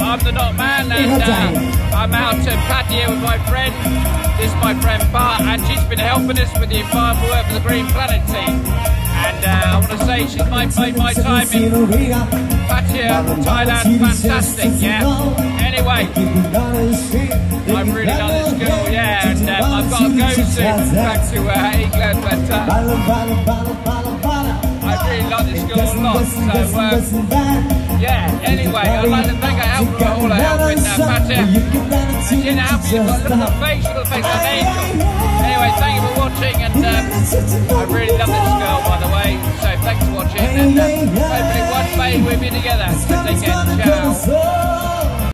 I'm the knotman, and I'm out to pattaya with my friend. This is my friend Bart, and she's been helping us with the environmental work for the Green Planet team. And I want to say she's made my time in pattaya, Thailand, fantastic, yeah. Anyway, I really love this girl, yeah, and I've got to go soon back to England, but I really love this girl a lot, so yeah, anyway, I'd like to thank her for all her help in pattaya. She didn't help me, look at her face, she's got the face of an angel. Anyway, thank you for watching, and I really love this girl, by the way, so thanks for watching, and hopefully one day we'll be together. So take care, ciao.